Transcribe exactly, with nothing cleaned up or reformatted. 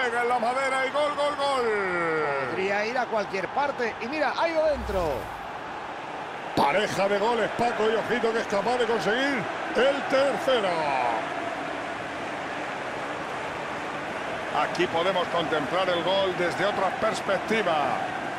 pega en la madera y gol, gol, gol. Podría ir a cualquier parte. Y mira, ha ido dentro. Pareja de goles, Paco, y ojito que es capaz de conseguir el tercero. Aquí podemos contemplar el gol desde otra perspectiva.